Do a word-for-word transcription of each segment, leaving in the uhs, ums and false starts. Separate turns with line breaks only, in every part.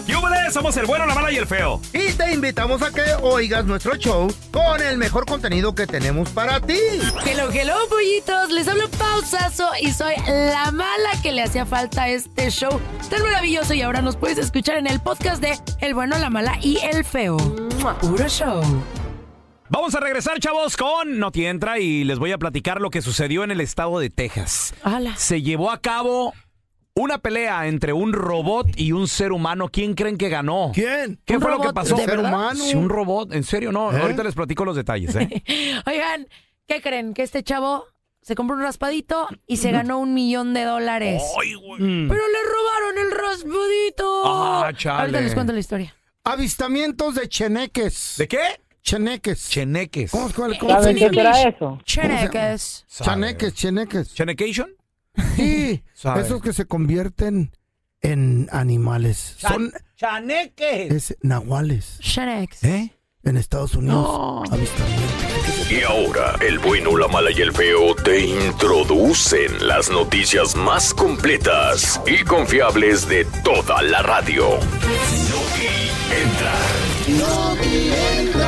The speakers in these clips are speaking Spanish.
¡Yúbales! Somos el bueno, la mala y el feo.
Y te invitamos a que oigas nuestro show con el mejor contenido que tenemos para ti.
Hello, hello, pollitos. Les hablo Pausazo y soy la mala que le hacía falta a este show tan maravilloso. Y ahora nos puedes escuchar en el podcast de El bueno, la mala y el feo. Puro show.
Vamos a regresar, chavos, con Noti Entra y les voy a platicar lo que sucedió en el estado de Texas.
¡Hala!
Se llevó a cabo una pelea entre un robot y un ser humano. ¿Quién creen que ganó?
¿Quién?
¿Qué
¿Un
fue lo que
robot
pasó?
de verdad?
humano.
Sí, un robot. ¿En serio? No,
¿Eh?
ahorita les platico los detalles, ¿eh?
Oigan, ¿qué creen? Que este chavo se compró un raspadito y se ganó un millón de dólares.
¡Ay, güey!
Mm.
Pero le robaron el raspadito.
Ah, chale.
Ahorita les cuento la historia.
Avistamientos de cheneques.
¿De qué?
Cheneques.
Cheneques.
¿Cómo, cuál- cómo
¿Saben
se
qué
llama?
será eso?
Cheneques.
Cheneques, cheneques.
¿Chenecation?
Sí,
Sabe.
esos que se convierten en animales. Son
chaneques.
es, nahuales.
Cheneques.
¿Eh?
En Estados Unidos.
No.
Avistamientos.
Y ahora, el bueno, la mala y el feo te introducen las noticias más completas y confiables de toda la radio. Noti Entra.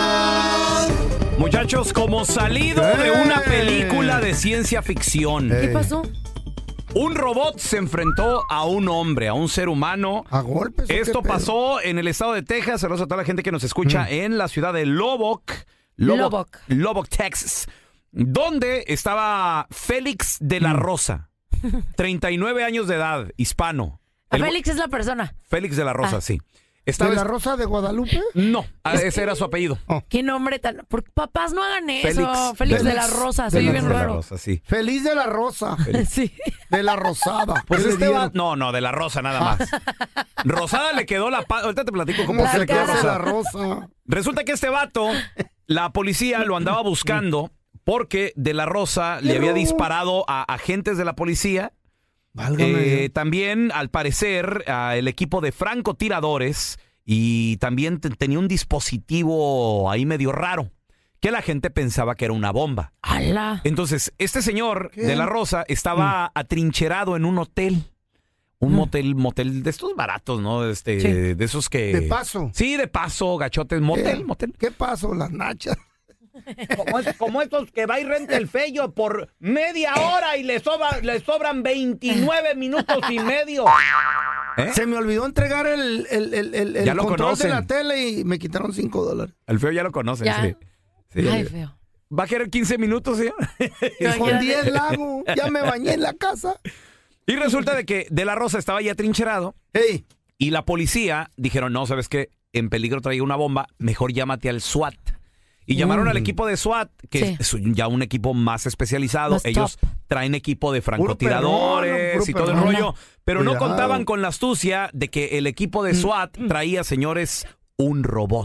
Muchachos, como salido de una película de ciencia ficción,
¿Qué
Eh,
pasó?
un robot se enfrentó a un hombre, a un ser humano.
¿A golpes? o qué
Esto
pedo?
pasó en el estado de Texas. Saludos a toda la gente que nos escucha en la ciudad de Lubbock,
Lubbock.
Lubbock, Texas, donde estaba Félix de la Rosa, treinta y nueve años de edad, hispano.
A
El-
Félix es la persona.
Félix de la Rosa,
Ah.
sí.
¿De
Estaba
la Rosa de Guadalupe?
No, ah, ese era su apellido.
Qué nombre tan... Por... Papás, no hagan eso.
Félix.
Félix, de
Félix
la Rosa.
de
Soy
la
bien
de la
raro.
Rosa, sí.
Feliz de la Rosa.
Sí.
De la Rosada.
Pues
¿Qué le
este
dieron?
va... No, no, de la Rosa nada más. Rosada le quedó la... pa- Ahorita te platico cómo
¿Cómo
se
se
le quedó
queda de la
Rosada.
Rosa?
Resulta que este vato, la policía lo andaba buscando porque de la Rosa le había
robo?
disparado a agentes de la policía.
Válgame.
Eh, también, al parecer, a el equipo de francotiradores y también te- tenía un dispositivo ahí medio raro que la gente pensaba que era una bomba.
¡Hala!
Entonces, este señor
¿Qué?
de la Rosa estaba atrincherado en un hotel. Un motel, motel de estos baratos, ¿no? Este,
Sí.
de esos que...
De paso.
Sí, de paso, gachotes, motel,
¿Qué?
motel.
¿Qué pasó? Las nachas.
Como, es- como estos que va y renta el fello por media hora y le, sobra, le sobran veintinueve minutos y medio. ¿Eh?
Se me olvidó entregar el, el, el, el, el
Ya lo
control
conocen.
de la tele y me quitaron cinco dólares.
El feo ya lo conocen,
Ya.
sí. Sí,
Ay,
el-
feo.
¿Va a querer quince minutos, señor?
Con diez lago. Ya me bañé en la casa.
Y resulta de que De la Rosa estaba ya trincherado
Ey,
y la policía dijeron, no, ¿sabes qué? En peligro traía una bomba, mejor llámate al SWAT. Y llamaron
Mm.
al equipo de SWAT, que
Sí.
es un- ya un equipo más especializado.
Más
Ellos
top.
traen equipo de francotiradores
perrón,
y
puro
todo el
perrón.
rollo, pero no
Cuidado.
contaban con la astucia de que el equipo de SWAT traía, señores, un robot.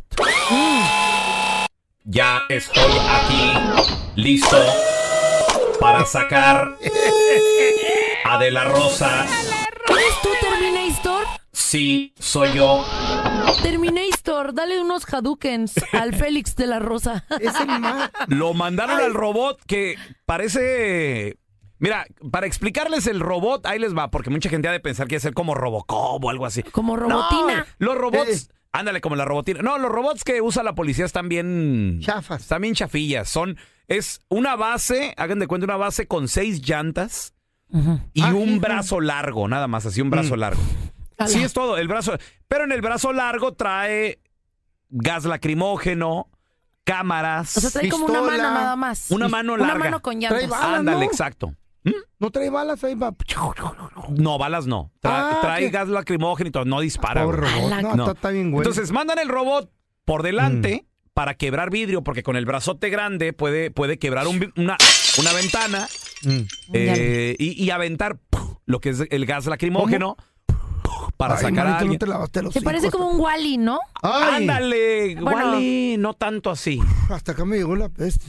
Ya estoy aquí, listo para sacar a De la Rosa.
¿Eres tú, Terminator?
Sí, soy yo.
Terminator, dale unos Hadoukens al Félix de la Rosa.
ese más.
Lo mandaron al robot que parece... Mira, para explicarles el robot, ahí les va, porque mucha gente ha de pensar que es ser como Robocop o algo así.
Como robotina.
No, los robots...
Eh.
Ándale, como la robotina. No, los robots que usa la policía están bien...
Chafas.
Están bien chafillas. Son... Es una base, hagan de cuenta, una base con seis llantas
Ujú.
y
Ah,
un
sí,
brazo largo, nada más, así un brazo
Mm.
largo.
Ala.
Sí, es todo, el brazo. Pero en el brazo largo trae gas lacrimógeno, cámaras.
O sea, trae como una
Pistola.
mano nada más.
Una mano larga.
Una mano con llantas.
Trae balas,
Ándale,
¿no?
exacto.
No trae balas ahí, va.
No, balas no. Tra-
Ah,
trae
¿qué?
gas lacrimógeno y todo, no dispara.
Pobre
güey.
robot.
Ala,
No,
no.
Está, está bien, güey.
Entonces mandan el robot por delante
Mm.
para quebrar vidrio, porque con el brazote grande puede, puede quebrar un vi- una, una ventana
Mm.
eh, y, y aventar ¡puf! Lo que es el gas lacrimógeno ¡puf! para
Ay,
sacar a
manito,
alguien.
no te lavaste los
Te parece
hocico
como un Wally, ¿no?
hasta- Ay,
Ándale,
Bueno.
Wally, no tanto así.
hasta acá me llegó la peste.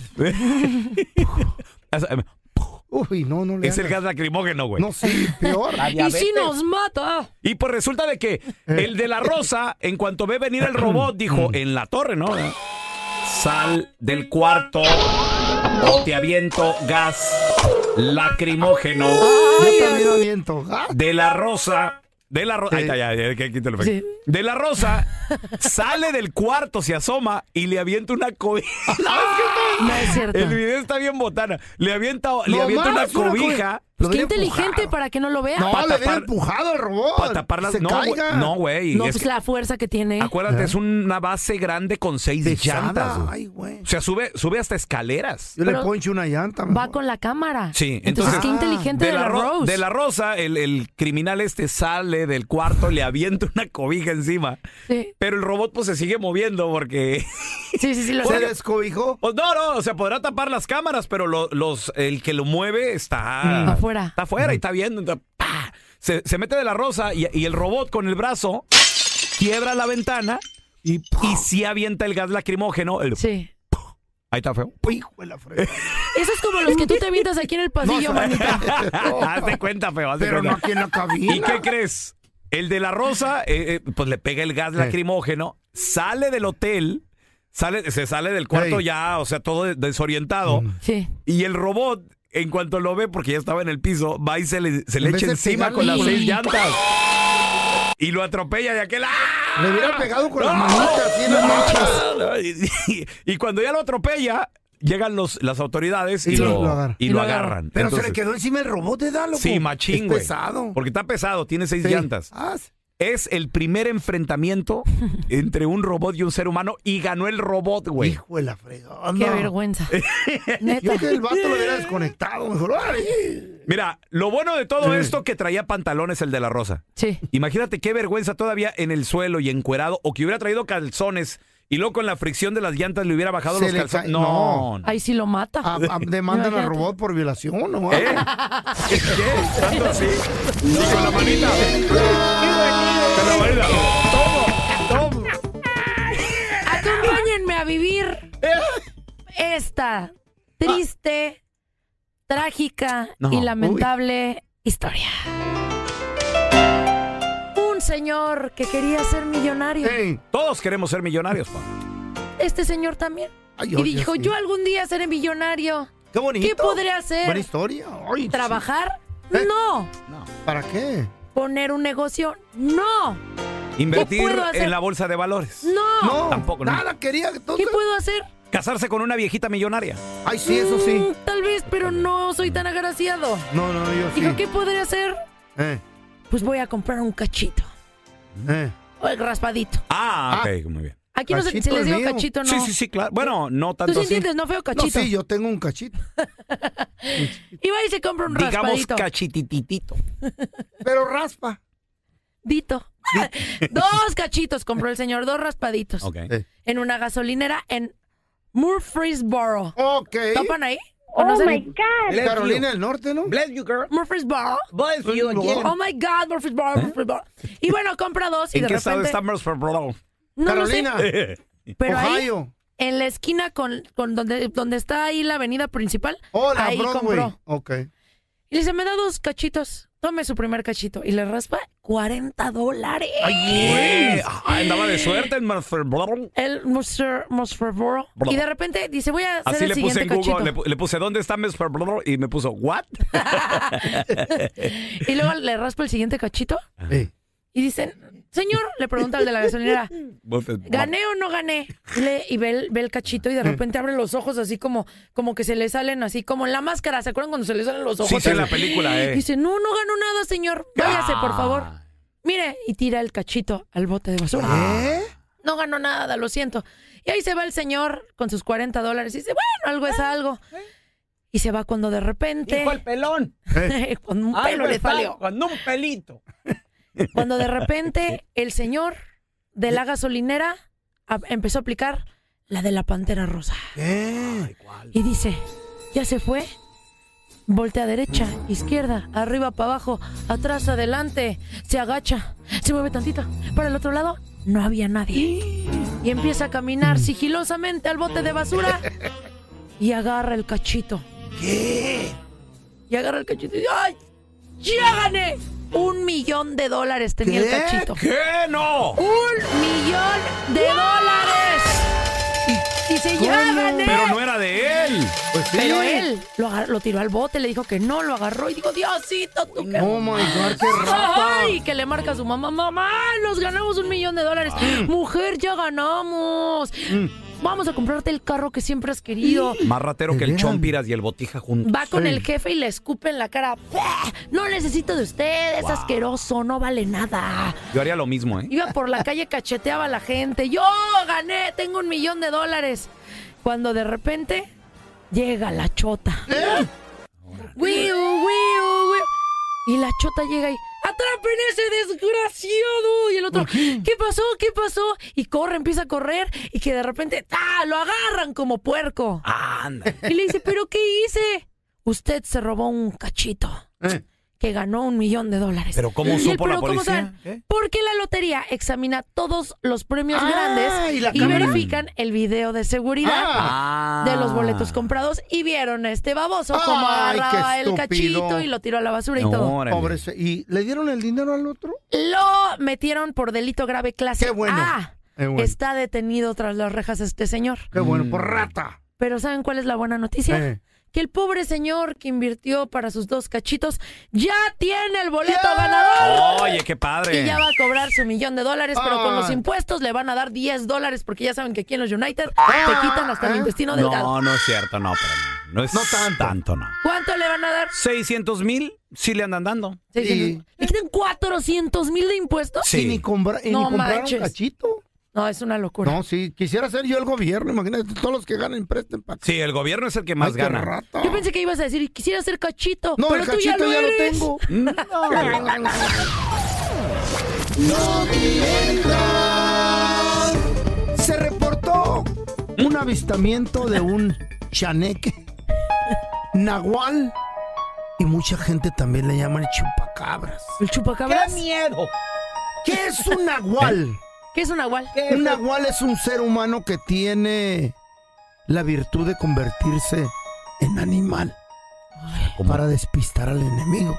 Uy, no, no le
Es el
hagas.
gas lacrimógeno, güey.
No, sí, peor.
Y si nos mata.
Y pues resulta de que el de la Rosa, en cuanto ve venir el robot, dijo, en la torre, ¿no? Sal del cuarto o te aviento gas lacrimógeno.
Yo también aviento. Ah,
De la Rosa De la Rosa.
Sí.
Ahí está, ya, ya, que quito el efecto.
Sí.
De la Rosa sale del cuarto, se asoma y le avienta una cobija.
No es cierto.
El video está bien botana. Le avienta, le
No
avienta una
más, una
cobija.
Lo
Qué
hubiera
inteligente
empujado.
para que no lo vea.
No,
Pa'
le hubiera
tapar-
empujado al robot.
Para tapar las.
Se
No, güey.
caiga.
No, güey.
No,
es
pues
que-
la fuerza que tiene.
Acuérdate, es una base grande con seis
Pesada.
llantas. güey.
Ay, güey.
O sea, sube, sube hasta escaleras.
Yo
Pero
le poncho una llanta.
Va
mejor.
con la cámara.
Sí,
entonces,
entonces-
qué inteligente
De
de,
la,
la
ro-
Rose.
de la Rosa, el, el criminal este sale del cuarto, le avienta una cobija encima.
Sí,
Pero el robot pues se sigue moviendo porque...
sí, sí, sí, lo
¿Se
sé.
descobijó?
Pues no, no, o sea, podrá tapar las cámaras, pero lo- los, el que lo mueve está...
Mm. Afuera.
Está afuera y está viendo. entonces, ¡pah! Se, se mete de la Rosa y, y el robot con el brazo quiebra la ventana
Y,
y sí avienta el gas lacrimógeno. El-
Sí.
Ahí está feo.
hijo de la fregada.
Eso es como los que tú te avientas aquí en el pasillo,
No,
manita.
Hazte cuenta, feo, hazte
Pero
cuenta.
no aquí en la cabina.
¿Y qué crees? El de la Rosa, eh, eh, pues le pega el gas lacrimógeno, sale del hotel, sale, se sale del cuarto
Ey.
ya, o sea, todo de- desorientado.
Mm.
Sí.
Y el robot, en cuanto lo ve, porque ya estaba en el piso, va y se le, se le
En vez
echa
de
encima
pegarle
con las
con-
seis llantas. Y lo atropella y aquel... ¡ah!
Le hubiera pegado con
¡No!
las manitas así en las manchas.
Y, y- y cuando ya lo atropella, llegan los, las autoridades y,
Y
lo,
lo agarran.
y
Y
lo
lo
agarran.
agarran.
Pero se
Entonces,
le quedó encima el robot de Dalo.
Sí, machín,
Es
güey.
pesado.
Porque está pesado, tiene seis
Sí.
llantas.
Ah, sí.
Es el primer enfrentamiento entre un robot y un ser humano y ganó el robot, güey.
Hijo de la fregada.
Qué vergüenza. Neta.
Yo que el vato lo hubiera desconectado. Mejor. Ay.
Mira, lo bueno de todo
Sí.
esto que traía pantalones el de la Rosa.
Sí.
Imagínate qué vergüenza todavía en el suelo y encuerado o que hubiera traído calzones y luego con la fricción de las llantas le hubiera bajado
Se
los
le
calzones.
cae-
No.
Ahí sí lo mata.
A- a- demandan al
Imagínate.
robot por violación, ¿no?
¿Eh? ¿Qué? ¿Tanto así? Y con la manita. Con la manita. Tomo, tomo.
Acompáñenme a vivir esta triste, trágica
No.
y lamentable historia. Un señor que quería ser millonario.
Ey.
Todos queremos ser millonarios, pa.
Este señor también.
Ay,
Y
oye,
dijo,
sí.
yo algún día seré millonario.
Qué bonito.
¿Qué podré hacer?
Buena historia. Ay,
¿Trabajar?
¿Eh?
No.
sí. ¿Para qué?
¿Poner un negocio? No.
Invertir
puedo hacer?
en la bolsa de valores.
No.
No,
tampoco, no.
Nada quería.
¿Qué
entonces-
puedo hacer?
Casarse con una viejita millonaria.
Ay, sí, eso sí.
Mm, tal vez, pero no soy tan agraciado.
No, no, yo sí.
Dijo, ¿qué podré hacer?
Eh,
Pues voy a comprar un cachito.
eh.
O el raspadito.
Ah,
Ah.
ok, muy bien.
Aquí no sé si
Cachito
les
el
digo
mío.
cachito, ¿no?
Sí, sí, sí, claro. Bueno, no
¿Tú
tanto
sí
así.
entiendes? No feo
No,
cachito.
sí, yo tengo un cachito.
Y va y se compra un
Digamos
raspadito.
cachitititito.
Pero raspa.
Dito. Dos cachitos compró el señor, dos raspaditos.
Ok.
Eh.
En una gasolinera en Murfreesboro.
Ok.
¿Topan ahí? ¿O no
Oh
sé?
my God.
En Carolina del Norte, ¿no?
Bless you, girl.
Murfreesboro.
Bless you again.
Oh my God, Murfreesboro, Murfreesboro. Y bueno, compra dos y
¿En
de
qué estado
repente...
estamos, bro?
No lo sé,
Carolina.
pero ahí,
Ohio.
en la esquina con, con donde, donde está ahí la avenida principal,
Hola,
ahí
Broadway.
compró.
Ok.
Y le dice, me da dos cachitos. Tome su primer cachito. Y le raspa cuarenta dólares.
Güey, ah, andaba de suerte en Murfreesboro.
El mister Murfreesboro.
Bro.
Y de repente dice, voy a hacer
Así
el
le puse
siguiente
en Google,
cachito.
le, pu- le puse ¿dónde está Murfreesboro? Y me puso ¿what?
Y luego le raspa el siguiente cachito.
Eh.
Y dicen, señor, le pregunta al de la gasolinera, ¿gané o no gané? Y, le- y ve, el, ve el cachito y de repente abre los ojos así como, como que se le salen así como en la máscara. ¿Se acuerdan cuando se le salen los ojos?
Sí, sí, en la película, eh.
Dice, no, no ganó nada, señor. Váyase, por favor. Mire, y tira el cachito al bote de basura.
¿Eh?
No ganó nada, lo siento. Y ahí se va el señor con sus cuarenta dólares y dice, bueno, algo es algo. Y se va cuando de repente...
Dijo el pelón.
con un
Ay,
pelo
me
le salió.
fa- Con un pelito.
Cuando de repente el señor de la gasolinera a- empezó a aplicar la de la pantera rosa.
¿Qué?
Y dice, ya se fue. Voltea a derecha, izquierda, arriba, para abajo, atrás, adelante. Se agacha, se mueve tantito. Para el otro lado, no había nadie. Y empieza a caminar sigilosamente al bote de basura y agarra el cachito.
¿Qué?
Y agarra el cachito y dice, ¡ay! ¡Ya gané! Un millón de dólares tenía
¿Qué?
el cachito.
¿Qué? ¡No!
¡Un millón de dólares! Dice, ya gané.
Pero no era de él.
Pues sí.
Pero él lo, agar- lo tiró al bote, le dijo que no, lo agarró y dijo, Diosito, tú que...
Oh, my God, qué rata.
Ay, que le marca a su mamá, mamá, nos ganamos un millón de dólares. Mujer, ya ganamos. Vamos a comprarte el carro que siempre has querido.
Más ratero
¿De
que el
veras?
Chompiras y el Botija juntos.
Va con
Sí.
el jefe y le escupe en la cara. No necesito de usted, es
Wow.
asqueroso, no vale nada.
Yo haría lo mismo, ¿eh?
Iba por la calle, cacheteaba a la gente. Yo gané, tengo un millón de dólares. Cuando de repente llega la chota. Wiu, wiu, wiu. Y la chota llega y ¡atrapen ese desgraciado! Y el otro, ¿qué? ¿qué pasó? ¿Qué pasó? Y corre, empieza a correr y que de repente ¡ah! Lo agarran como puerco.
Anda.
Y le dice, ¿pero qué hice? Usted se robó un cachito
Eh.
que ganó un millón de dólares.
¿Pero cómo
Y él,
supo la
¿pero cómo
policía?
saben?
¿Qué?
Porque la lotería examina todos los premios
Ah,
grandes
¿y la
y
cámara?
verifican el video de seguridad
Ah.
de los boletos comprados y vieron a este baboso como
Ay,
agarraba
qué
el
estúpido.
cachito y lo tiró a la basura y todo.
Órale.
Pobre ese- ¿Y le dieron el dinero al otro?
Lo metieron por delito grave clase
Qué bueno.
A.
Qué bueno.
Está detenido tras las rejas este señor.
Qué bueno,
Mm.
por rata.
Pero ¿saben cuál es la buena noticia?
Eh.
Que el pobre señor que invirtió para sus dos cachitos ya tiene el boleto
¡Yeah!
ganador.
Oye, qué padre.
Y ya va a cobrar su millón de dólares, pero con los
Ay.
impuestos le van a dar diez dólares porque ya saben que aquí en los United te quitan hasta el
¿eh?
intestino delgado.
No, no es cierto, no, pero no. No es
No tanto.
no.
¿Cuánto le van a dar?
¿seiscientos mil? Sí le andan dando.
seiscientos. ¿Le quitan cuatrocientos mil de impuestos?
Sí.
Y ni, compra- y
No
ni compraron
manches.
cachito.
No, es una locura.
No, sí, quisiera ser yo el gobierno, imagínate, todos los que ganen presten para
Sí, el gobierno es el que más
Ay, qué
gana.
rata.
Yo pensé que ibas a decir, quisiera ser cachito.
No,
pero
el
tú ya
cachito
lo
ya lo
eres.
tengo. Se reportó un avistamiento de un chaneque, nahual, y mucha gente también le llama el chupacabras.
¿El chupacabras?
miedo!
¿Qué es un nahual?
¿Qué es un nahual?
Un nahual es un ser humano que tiene la virtud de convertirse en animal
¿Cómo?
para despistar al enemigo.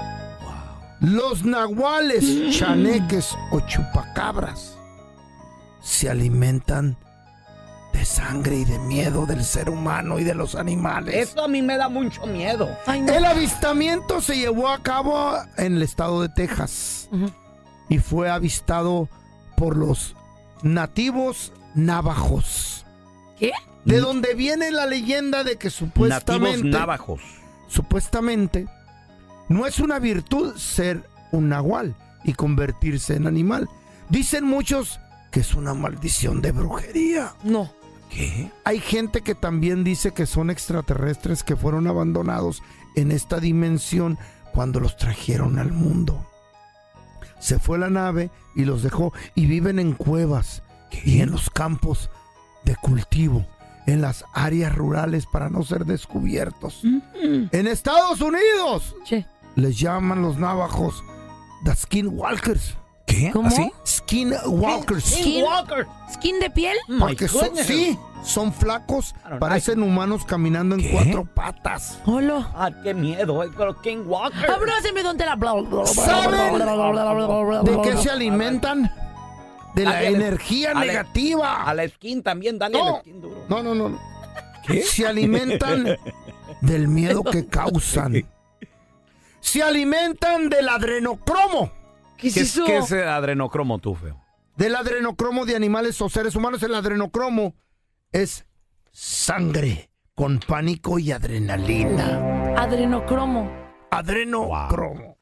Los nahuales, chaneques o chupacabras se alimentan de sangre y de miedo del ser humano y de los animales.
Eso a mí me da mucho miedo.
Ay, no.
El avistamiento se llevó a cabo en el estado de Texas
Ujú.
y fue avistado por los nativos navajos.
¿Qué?
De donde viene la leyenda de que
Nativos
supuestamente,
navajos.
supuestamente no es una virtud ser un nahual y convertirse en animal. Dicen muchos que es una maldición de brujería.
No.
¿Qué?
Hay gente que también dice que son extraterrestres que fueron abandonados en esta dimensión cuando los trajeron al mundo. Se fue la nave y los dejó y viven en cuevas y en los campos de cultivo, en las áreas rurales para no ser descubiertos. En Estados Unidos
Che.
les llaman los navajos the skinwalkers.
¿Qué?
¿Cómo?
¿Así?
Skinwalkers.
Skin, ¿Skin de piel?
Porque son, sí, son flacos, parecen humanos caminando en
¿Qué?
cuatro patas.
Hola.
Ah, qué miedo. Pero King Walker.
Abráceme, don Tela.
¿Saben de qué se alimentan? De la
Dale,
energía
dale.
negativa.
A la skin también, dale
No.
a la skin duro.
No, no, no. no.
¿Qué?
Se alimentan del miedo que causan. Se alimentan del adrenocromo.
¿Qué es
¿Qué es,
eso?
qué es eh, adrenocromo, tú, feo?
Del adrenocromo de animales o seres humanos. El adrenocromo es sangre con pánico y adrenalina.
Adrenocromo.
Adrenocromo.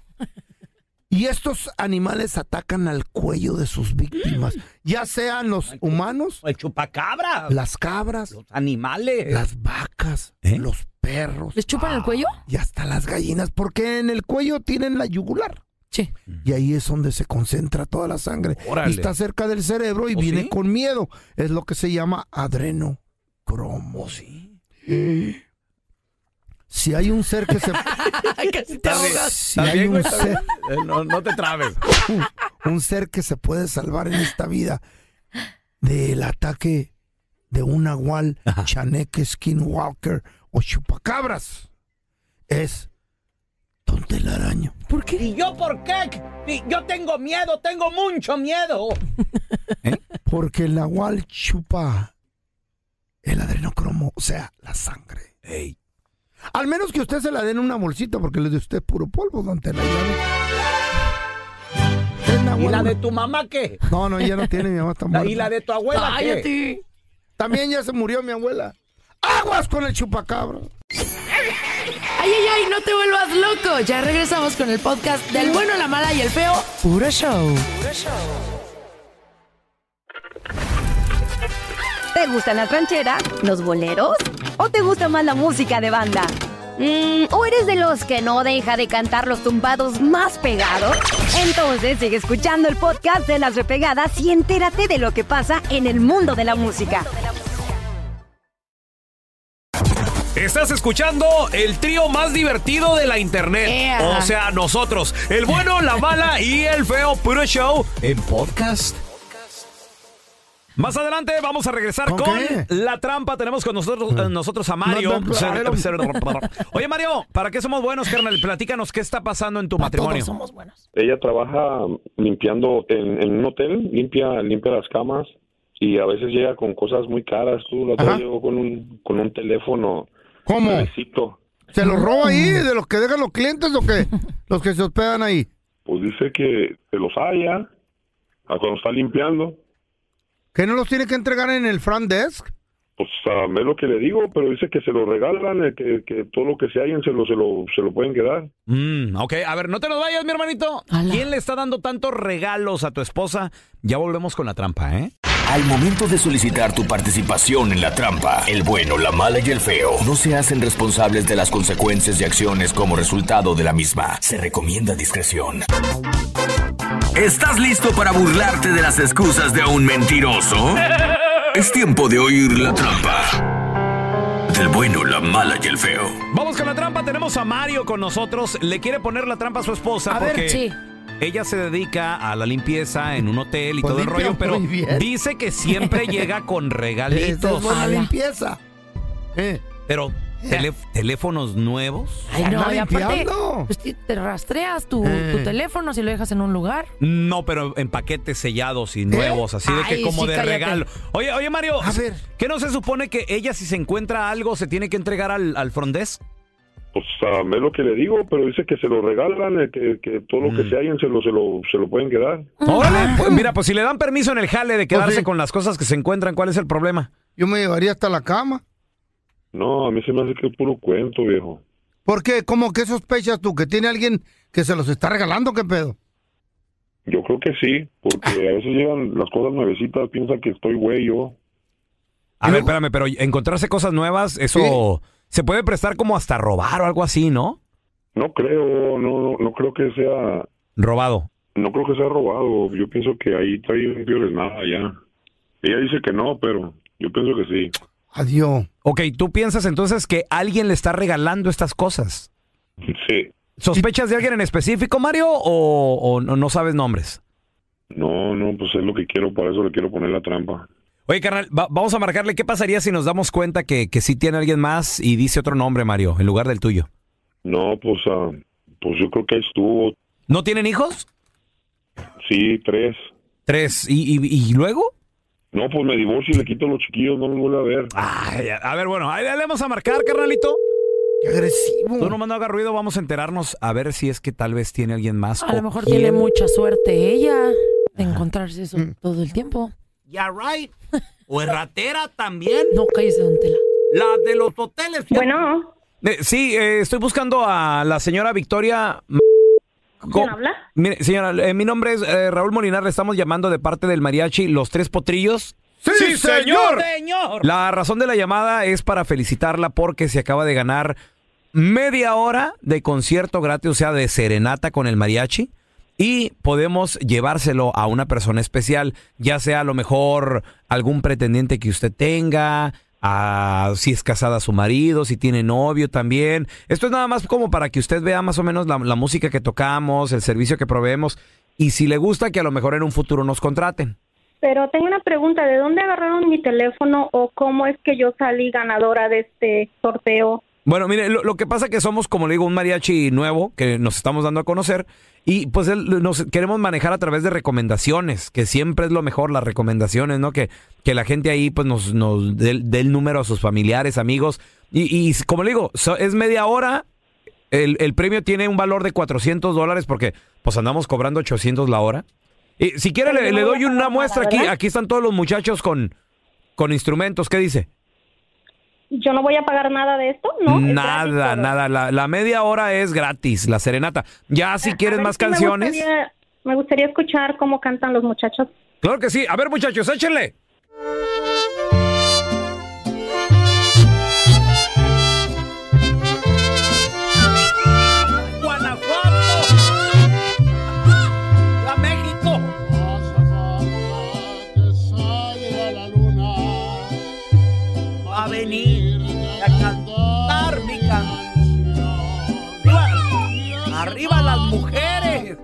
Y estos animales atacan al cuello de sus víctimas, ya sean los humanos,
El chupacabra.
las cabras,
Los animales.
las vacas,
¿Eh?
los perros
¿Les chupan el cuello?
y hasta las gallinas, porque en el cuello tienen la yugular.
Sí.
Y ahí es donde se concentra toda la sangre.
Órale.
Y está cerca del cerebro y
¿Oh,
viene
sí?
con miedo. Es lo que se llama adrenocromo.
sí.
Si hay un ser que se...
Casi te ahogas.
si hay un ser,
Eh, No, no te trabes.
un ser que se puede salvar en esta vida del ataque de un nahual, chaneque, skinwalker o chupacabras, es Don Telaraño.
¿Por qué?
¿Y yo por qué? Y yo tengo miedo, tengo mucho miedo.
Porque el nahual chupa el adrenocromo, o sea, la sangre.
Ey.
Al menos que usted se la den en una bolsita, porque le de usted es puro polvo, don Tela.
¿Y la de tu mamá qué?
No, no, ya no tiene, mi mamá está muerta.
¿Y la de tu abuela qué?
¡Cállate!
También ya se murió mi abuela. ¡Aguas con el chupacabra!
¡Ay, ay, ay! ¡No te vuelvas loco! Ya regresamos con el podcast del bueno, la mala y el feo. Puro show. Puro show.
¿Te gustan las rancheras, los boleros? ¿O te gusta más la música de banda? Mm, ¿O eres de los que no deja de cantar los tumbados más pegados? Entonces sigue escuchando el podcast de Las Repegadas y entérate de lo que pasa en el mundo de la música.
Estás escuchando el trío más divertido de la internet.
Yeah.
O sea, nosotros, el bueno, la mala y el feo Puro Show en podcast. Más adelante vamos a regresar
¿Con
con
qué?
La Trampa. Tenemos con nosotros, eh, nosotros a Mario.
No, no, no.
Oye, Mario, ¿para qué somos buenos, carnal? Platícanos qué está pasando en tu
Para
matrimonio.
todos somos buenos.
Ella trabaja limpiando en, en un hotel, limpia limpia las camas y a veces llega con cosas muy caras. Tú la otra
Ajá.
vez llegó con un con un teléfono
¿Cómo?
nuevecito.
¿Se los roba ahí de los que dejan los clientes o qué? Los que se hospedan ahí.
Pues dice que se los haya a cuando está limpiando.
¿Que no los tiene que entregar en el front desk?
Pues a ver lo que le digo, pero dice que se lo regalan, eh, que, que todo lo que se hallen se lo, se lo, se lo pueden quedar.
Mm, ok, a ver, no te nos vayas, mi hermanito.
Ala.
¿Quién le está dando tantos regalos a tu esposa? Ya volvemos con La Trampa, ¿eh?
Al momento de solicitar tu participación en la trampa, el bueno, la mala y el feo no se hacen responsables de las consecuencias y acciones como resultado de la misma. Se recomienda discreción. ¿Estás listo para burlarte de las excusas de un mentiroso? Es tiempo de oír la trampa. Del bueno, la mala y el feo.
Vamos con La Trampa. Tenemos a Mario con nosotros. Le quiere poner la trampa a su esposa
A
porque
ver, sí.
ella se dedica a la limpieza en un hotel y
Pues
todo el
limpia
rollo, pero
muy bien.
dice que siempre llega con
Esa es
regalitos.
buena
Ala.
limpieza. Eh,
Pero, tele- ¿teléfonos nuevos?
Ay, no,
Anda
y aparte,
limpiando.
pues, te te rastreas tu,
Eh.
tu teléfono si lo dejas en un lugar.
No, pero en paquetes sellados y nuevos, así de que
Ay,
como
sí,
de
cállate.
regalo. Oye, oye, Mario,
A ver.
¿qué no se supone que ella si se encuentra algo se tiene que entregar al, al front desk?
Pues a ver lo que le digo, pero dice que se lo regalan, eh, que, que todo lo que
Mm.
se hallen se lo, se lo, se lo pueden quedar.
Órale, pues, mira, pues si le dan permiso en el jale de quedarse
Pues sí.
con las cosas que se encuentran, ¿cuál es el problema?
Yo me llevaría hasta la cama.
No, a mí se me hace que es puro cuento, viejo.
¿Por qué? ¿Cómo que sospechas tú? ¿Que tiene alguien que se los está regalando? ¿Qué pedo?
Yo creo que sí, porque a veces llegan las cosas nuevecitas, piensa que estoy güey yo.
A ver, espérame, pero encontrarse cosas nuevas, eso se puede prestar como hasta robar o algo así, ¿no?
No creo, no, no, no creo que sea,
Robado.
no creo que sea robado. Yo pienso que ahí trae un peor nada ya. Ella dice que no, pero yo pienso que sí.
Adiós.
Ok, ¿tú piensas entonces que alguien le está regalando estas cosas?
Sí.
¿Sospechas de alguien en específico, Mario, o, o no, no sabes nombres?
No, no, pues es lo que quiero, para eso le quiero poner la trampa.
Oye, carnal, va- vamos a marcarle. ¿Qué pasaría si nos damos cuenta que, que sí tiene alguien más y dice otro nombre, Mario, en lugar del tuyo?
No, pues, ah, pues yo creo que ahí estuvo.
¿No tienen hijos?
Sí, tres.
Tres. ¿Y, y, y luego?
No, pues me divorcio y le quito a los chiquillos, no los vuelvo a ver.
Ay, a ver, bueno, ahí le vamos a marcar, carnalito.
Qué agresivo.
Tú nomás no hagas ruido, vamos a enterarnos a ver si es que tal vez tiene alguien más.
A
o
lo mejor
quién.
tiene mucha suerte ella de encontrarse eso todo el tiempo.
Ya, right. O es ratera también.
No, cállese, don Tela.
La de los hoteles.
Bueno,
Eh, sí, eh, estoy buscando a la señora Victoria.
¿quién habla?
Mire, señora, eh, mi nombre es eh, Raúl Molinar, le estamos llamando de parte del mariachi Los Tres Potrillos.
¡Sí, señor!
La razón de la llamada es para felicitarla porque se acaba de ganar media hora de concierto gratis, o sea, de serenata con el mariachi. Y podemos llevárselo a una persona especial, ya sea a lo mejor algún pretendiente que usted tenga, a, si es casada su marido, si tiene novio también. Esto es nada más como para que usted vea más o menos la, la música que tocamos, el servicio que proveemos, y si le gusta que a lo mejor en un futuro nos contraten.
Pero tengo una pregunta, ¿de dónde agarraron mi teléfono o cómo es que yo salí ganadora de este sorteo?
Bueno, mire, lo, lo que pasa es que somos, como le digo, un mariachi nuevo que nos estamos dando a conocer y pues él, nos queremos manejar a través de recomendaciones, que siempre es lo mejor, las recomendaciones, ¿no? Que, que la gente ahí pues nos, nos dé, dé el número a sus familiares, amigos. Y, y como le digo, so, es media hora, el, el premio tiene un valor de cuatrocientos dólares porque pues andamos cobrando ochocientos la hora. Y si quiere le, le doy una muestra aquí, aquí están todos los muchachos con, con instrumentos, ¿qué dice?
¿Yo no voy a pagar nada de esto? ¿No?
Nada, nada. La, la media hora es gratis, la serenata. Ya si quieres más
sí
canciones.
Me gustaría, me gustaría escuchar cómo cantan los muchachos.
Claro que sí. A ver, muchachos, échenle.
Guanajuato. A México. Va a venir a cantar mi canción. ¡Arriba! ¡Arriba las mujeres!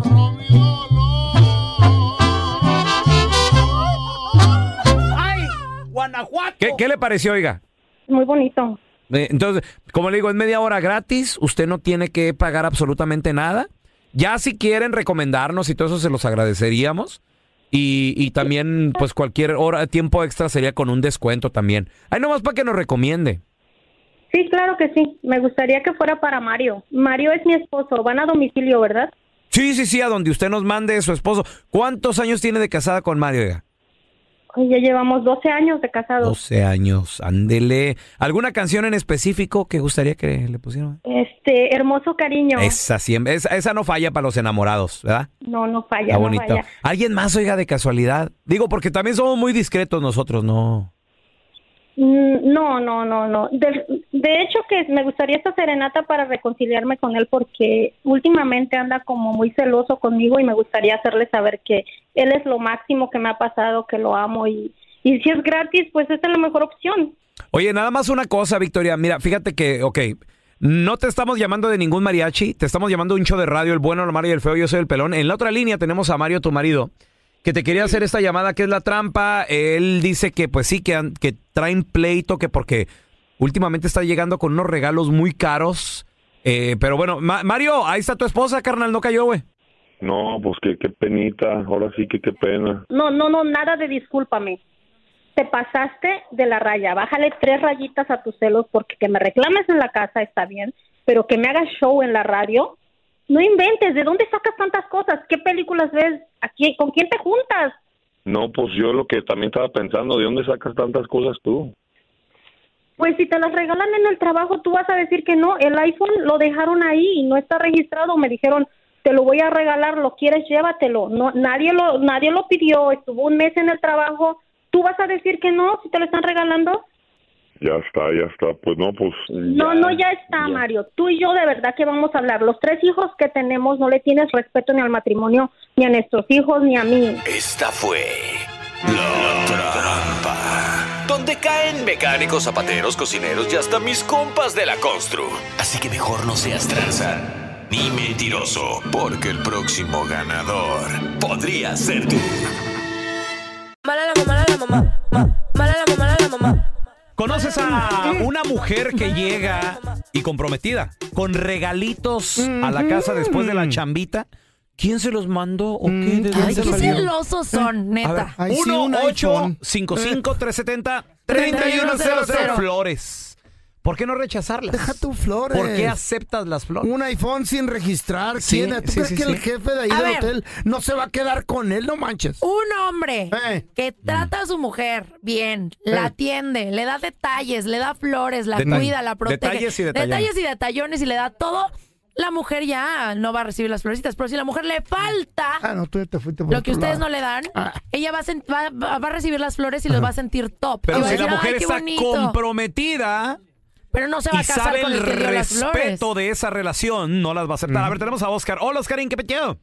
¡Ay! ¡Guanajuato!
¿Qué, qué le pareció, oiga?
Muy bonito.
Eh, Entonces, como le digo, es media hora gratis. Usted no tiene que pagar absolutamente nada. Ya si quieren recomendarnos y todo eso, se los agradeceríamos. Y, y también, pues cualquier hora, tiempo extra sería con un descuento también. Ahí nomás para que nos recomiende.
Sí, claro que sí. Me gustaría que fuera para Mario. Mario es mi esposo. Van a domicilio, ¿verdad?
Sí, sí, sí, a donde usted nos mande su esposo. ¿Cuántos años tiene de casada con Mario, oiga?
Ay, ya llevamos doce años de casados.
doce años, ándele. ¿Alguna canción en específico que gustaría que le pusieran?
Este, hermoso cariño.
Esa siempre, esa, esa no falla para los enamorados, ¿verdad?
No, no falla,
Está
no
bonito.
falla.
¿Alguien más, oiga, de casualidad? Digo, porque también somos muy discretos nosotros, ¿no?
Mm, No, no, no, no. De, de hecho que me gustaría esta serenata para reconciliarme con él porque últimamente anda como muy celoso conmigo y me gustaría hacerle saber que él es lo máximo que me ha pasado, que lo amo y, y si es gratis, pues esta es la mejor opción.
Oye, nada más una cosa, Victoria. Mira, fíjate que, ok, no te estamos llamando de ningún mariachi, te estamos llamando de un show de radio, el bueno, el malo y el feo, yo soy el pelón. En la otra línea tenemos a Mario, tu marido, que te quería hacer esta llamada, que es la trampa. Él dice que pues sí, que, que traen pleito, que porque últimamente está llegando con unos regalos muy caros. Eh, pero bueno, Ma- Mario, ahí está tu esposa, carnal, no cayó, güey.
No, pues qué, qué penita, ahora sí que qué pena.
No, no, no, nada de discúlpame. Te pasaste de la raya. Bájale tres rayitas a tus celos porque que me reclames en la casa está bien, pero que me hagas show en la radio, no inventes. ¿De dónde sacas tantas cosas? ¿Qué películas ves? ¿Aquí? ¿Con quién te juntas?
No, pues yo lo que también estaba pensando, ¿de dónde sacas tantas cosas tú?
Pues si te las regalan en el trabajo, tú vas a decir que no. El iPhone lo dejaron ahí y no está registrado. Me dijeron, te lo voy a regalar, lo quieres, llévatelo. No, nadie lo, nadie lo pidió. Estuvo un mes en el trabajo. ¿Tú vas a decir que no si te lo están regalando?
Ya está, ya está, pues no, pues...
No,
ya,
no, ya está,
ya.
Mario. Tú y yo de verdad que vamos a hablar. Los tres hijos que tenemos no le tienes respeto ni al matrimonio, ni a nuestros hijos, ni a mí.
Esta fue La Trampa, donde caen mecánicos, zapateros, cocineros y hasta mis compas de la constru. Así que mejor no seas tranza ni mentiroso, porque el próximo ganador podría ser tú.
Mala la mamá, mala la mamá. Ma- Mala la mamá, mala la mamá.
¿Conoces a una mujer que llega y comprometida con regalitos a la casa después de la chambita? ¿Quién se los mandó o qué? ¿De dónde
Ay, qué
salió?
celosos son, neta.
Ay, sí,
uno
un
ocho
iPhone.
cinco cinco tres siete cero tres uno cero cero Flores. ¿Por qué no rechazarlas?
Deja tu flores.
¿Por qué aceptas las flores?
Un iPhone sin registrar.
Sí,
¿Quién? ¿Tú
sí,
crees
sí,
que
sí.
el jefe de ahí
A
del
ver.
hotel no se va a quedar con él? No manches.
Un hombre
Eh.
que trata a su mujer bien, la
Eh.
atiende, le da detalles, le da flores, la
Detalle-
cuida, la protege.
detalles y detallones.
Detalles y detallones y le da todo. La mujer ya no va a recibir las florecitas, pero si la mujer le falta
Ah, no, tú ya te fuiste por
lo que
otro
ustedes
lado.
no le dan,
Ah.
ella va a, sen- va, va- va a recibir las flores y los va a sentir top.
Pero
Y va a
si la
decir,
mujer
"Ay, qué
está
bonito".
comprometida
Pero no se va
y
a casar
sabe
con
el
el que dio las flores.
respeto de esa relación, no las va a aceptar. A ver, tenemos a Oscar. Hola, Oscarín, ¿qué peteado?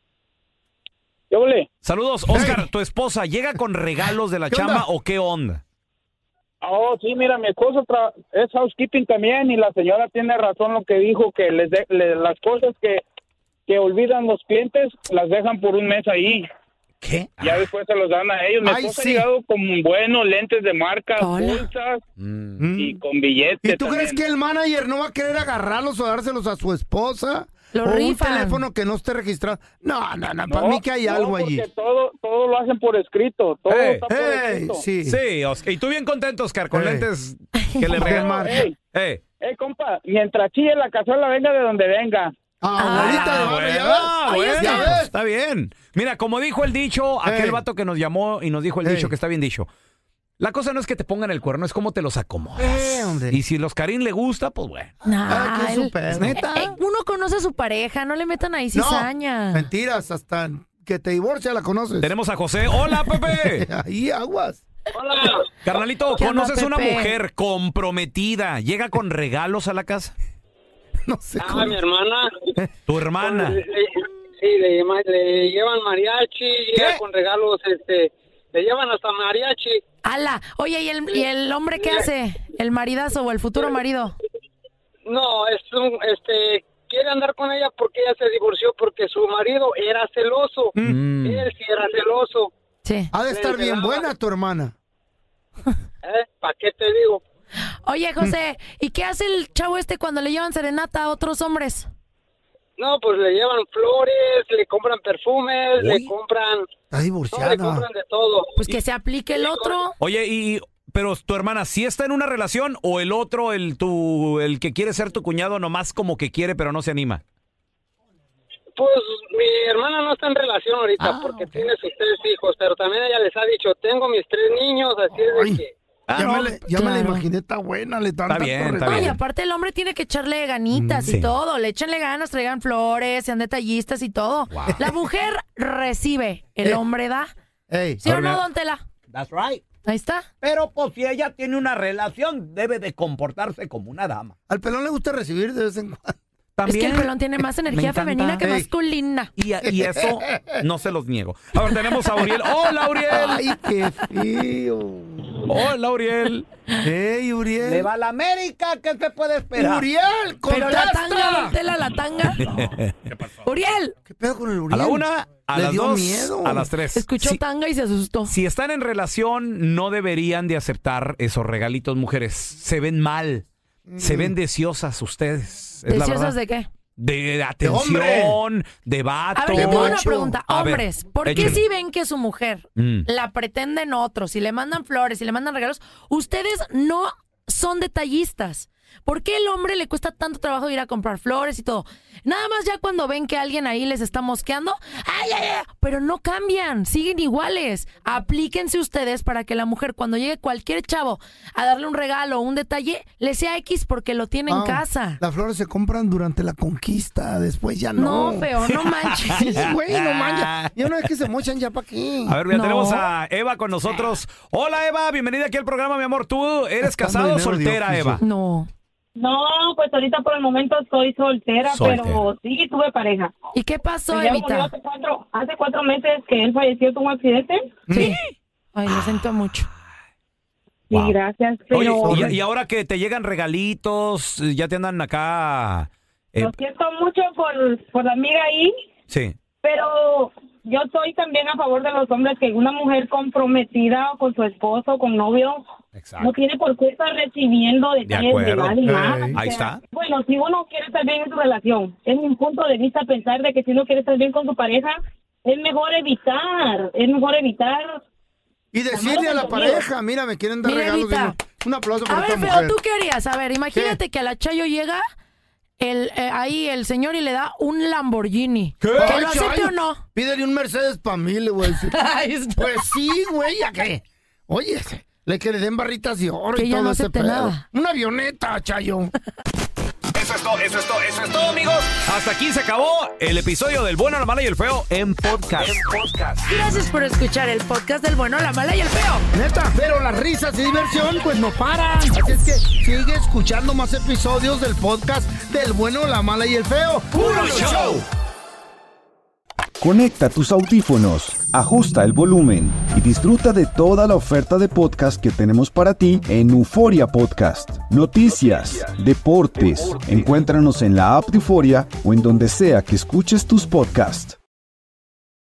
¿Qué ole?
Saludos, Oscar. ¿Tu esposa llega con regalos de la
¿Qué
chamba
onda?
o qué onda?
Oh, sí, mira, mi esposo tra- es housekeeping también y la señora tiene razón lo que dijo, que les de- le- las cosas que, que olvidan los clientes las dejan por un mes ahí.
¿Qué?
Ya después se los dan a ellos. Mi
Ay,
esposa
sí.
ha llegado con buenos lentes de marca,
Hola.
bolsas
Mm.
y con billetes.
¿Y tú crees
también.
que el manager no va a querer agarrarlos o dárselos a su esposa?
Lo
o
rifan.
un teléfono que no esté registrado. No, no, no, para
No,
mí que hay
no,
algo allí.
porque todo, todo lo hacen por escrito. Todo
Ey,
está por
Ey,
escrito.
sí.
Sí, Oscar. Y tú bien contento, Oscar, con
Ey.
lentes que le
De
regalan.
marca.
Ey,
Eh.
ey, compa, mientras chille la cazuela, venga de donde venga.
Ah, abuelita,
Ah,
de barrio,
bueno,
¿ya ves?
ah,
Oye,
bueno,
Oscar.
¿Ya ves?
está bien. Mira, como dijo el dicho, aquel
Ey.
vato que nos llamó y nos dijo el
Ey.
dicho, que está bien dicho. La cosa no es que te pongan el cuerno, es cómo te los acomodas.
Eh, hombre.
Y si los Karim le gusta, pues bueno.
Ah, qué
Ay,
súper.
¿Es neta?
eh, uno conoce a su pareja, no le metan ahí
No,
cizaña.
mentiras, hasta que te divorcia la conoces.
Tenemos a José. Hola, Pepe.
Ahí aguas.
Carnalito,
¿Qué onda,
¿conoces una
Pepe?
mujer comprometida? ¿Llega con regalos a la casa?
No sé
Ah,
cómo.
mi hermana.
Tu hermana.
Le- le- sí, le, llama- le llevan mariachi, llega con regalos, este, le llevan hasta mariachi.
Ala, oye, ¿y el, ¿y el hombre qué hace? ¿El maridazo o el futuro marido?
No, es un, este, quiere andar con ella porque ella se divorció porque su marido era celoso.
Mm.
Él sí era celoso.
Sí.
Ha de estar
Le- le
bien
daba-
buena tu hermana.
¿Eh? ¿Para qué te digo?
Oye, José, ¿y qué hace el chavo este cuando le llevan serenata a otros hombres?
No, pues le llevan flores, le compran perfumes,
Uy.
le compran,
Está
no, le
divorciada.
compran de todo.
Pues que se aplique el otro.
Oye, y pero tu hermana sí está en una relación o el otro, el tu, el que quiere ser tu cuñado, nomás como que quiere pero no se anima.
Pues mi hermana no está en relación ahorita
Ah,
porque
ok.
tiene sus tres hijos, pero también ella les ha dicho, tengo mis tres niños, así es
Ay.
de que...
Ah,
ya
no,
me, le- ya me la
claro.
imaginé, está buena, le dan
Está
tanto
bien, está
regalo.
Ay,
bien.
aparte el hombre tiene que echarle ganitas
Mm, sí.
y todo. Le echenle ganas, traigan flores, sean detallistas y todo. La mujer recibe, el
Eh.
hombre da.
Ey,
¿Sí o
Ahora,
no,
mira.
don Tela?
That's right.
Ahí está.
Pero pues si ella tiene una relación, debe de comportarse como una dama.
al pelón le gusta recibir de vez en cuando.
Es que el pelón tiene más energía
encanta.
femenina que
Ey.
masculina.
Y, y eso no se los niego. A ver, tenemos a Uriel. ¡Hola, Uriel!
Ay, qué fío.
¡Hola, Uriel!
Ey,
Le
Uriel.
va a la América, ¿qué se puede esperar?
Uriel,
Pero la tanga, don
contesta.
Tela, la tanga. Uriel,
¿Qué pedo con el
A
Uriel?
la una, a
Le
las
dio
dos,
miedo.
a las tres.
escuchó
Si,
tanga y se asustó.
si están en relación, no deberían de aceptar esos regalitos, mujeres. Se ven mal. Se ven deseosas ustedes. Es la
¿Deseosas
verdad.
de qué?
De,
hombre.
atención, de vato.
A ver, yo tengo una
macho.
pregunta.
A ver,
Hombres, ¿por qué
échale.
si ven que su mujer
Mm.
la pretenden otros, si le mandan flores, si le mandan regalos, ustedes no son detallistas? ¿Por qué el hombre le cuesta tanto trabajo ir a comprar flores y todo? Nada más ya cuando ven que alguien ahí les está mosqueando, ¡ay, ay, ay! Pero no cambian, siguen iguales. Aplíquense ustedes para que la mujer, cuando llegue cualquier chavo a darle un regalo o un detalle, le sea X porque lo tiene en
Ah,
casa.
Las flores se compran durante la conquista, después ya no.
No, feo, no manches.
Sí, güey, no manches. Ya una vez que se mochan, ya para qué.
A ver, mira,
No.
tenemos a Eva con nosotros. Hola, Eva, bienvenida aquí al programa, mi amor. ¿Tú eres
Gastando
casada o
dinero de
soltera,
oficio.
Eva?
No.
No, pues ahorita por el momento soy soltera,
Soltera.
pero sí tuve pareja.
¿Y qué pasó,
Ya murió
Evita?
hace cuatro, hace cuatro meses que él falleció con un accidente.
Sí. Ay, lo siento mucho.
Sí,
Wow.
gracias. Pero
Oye, y, y ahora que te llegan regalitos, ya te andan acá. eh,
lo siento mucho por, por la amiga ahí,
sí.
pero yo soy también a favor de los hombres que una mujer comprometida con su esposo, con novio, no tiene por qué estar recibiendo detalles de,
acuerdo.
nadie más.
Ey.
O sea,
Ahí está.
Bueno, si uno quiere estar bien en su relación, es mi punto de vista pensar de que si uno quiere estar bien con su pareja, es mejor evitar, es mejor evitar.
Y decirle a la pareja, mira, me quieren dar
Mira,
regalos.
Evita.
dile, un aplauso
A
para
ver,
esta
pero
mujer.
¿tú qué harías? A ver, imagínate que a la Chayo llega el, eh, ahí el señor y le da un Lamborghini.
¿Qué?
¿Que
Ay,
lo acepte
Chayo,
o no?
Pídele un Mercedes para mí, le voy a decir.
Ahí está.
Pues sí, güey, ¿a qué? Oye, le que le den barritas de oro
Que
y
ella
todo
no
ese
acepte
pedo.
nada.
Una avioneta, Chayo.
Eso es todo, eso es todo, eso es todo, amigos. Hasta aquí se acabó el episodio del Bueno, la Mala y el Feo en podcast.
Gracias por escuchar el podcast del bueno, la mala y el feo.
Neta, pero las risas y diversión pues no paran. Así es que sigue escuchando más episodios del podcast del bueno, la mala y el feo.
¡Puro show!
Conecta tus audífonos, ajusta el volumen y disfruta de toda la oferta de podcast que tenemos para ti en Euforia Podcast. Noticias, deportes, encuéntranos en la app de Euforia o en donde sea que escuches tus podcasts.